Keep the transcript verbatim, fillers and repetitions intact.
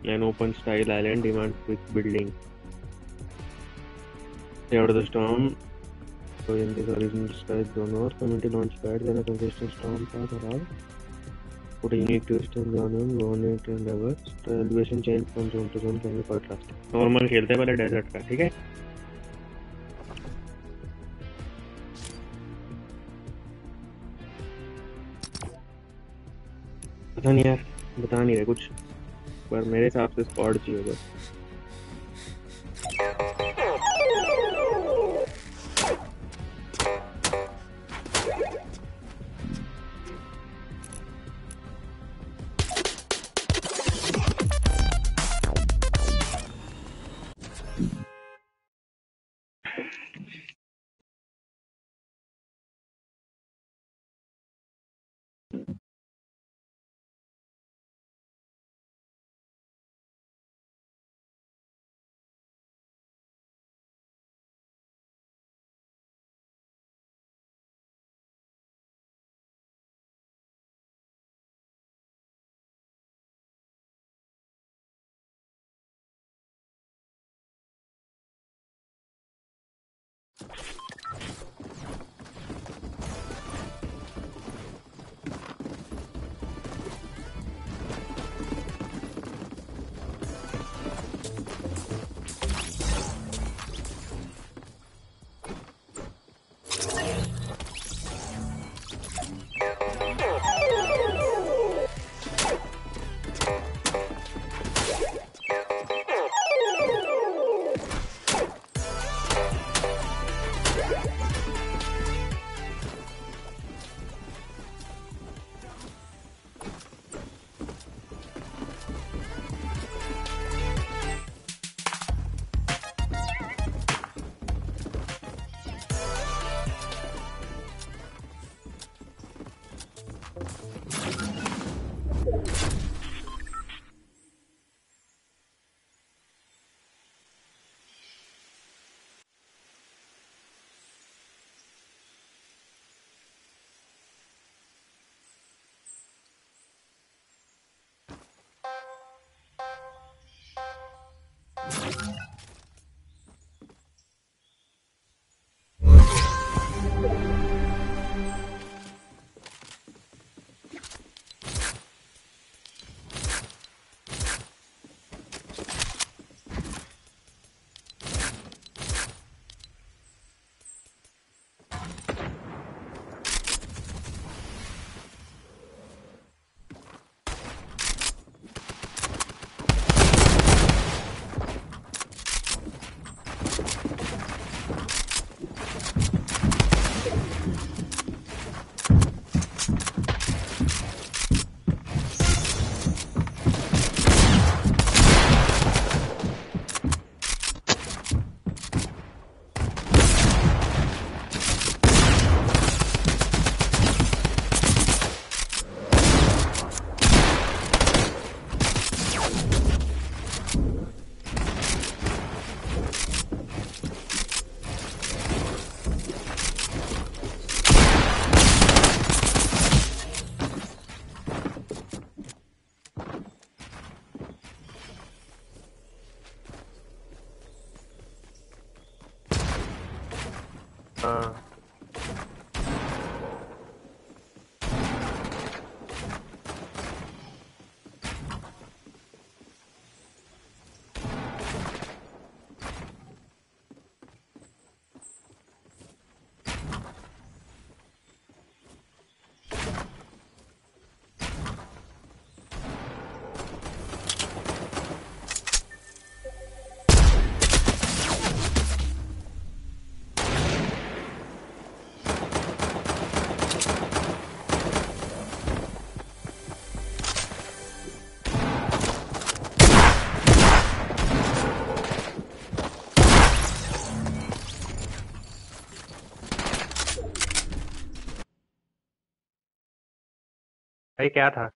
An open style island demands quick building. Stay out of the storm. So in this original style genre, community launch pads and a consistent storm path allowed. Put a unique twist in genre, government and levels. The elevation change from zone to zone can be quite drastic. Normal खेलते हैं पहले desert का, ठीक है? पता नहीं यार, बता नहीं रहे कुछ, पर मेरे हिसाब से स्क्वाड चाहिए बस. हाँ. भाई क्या था?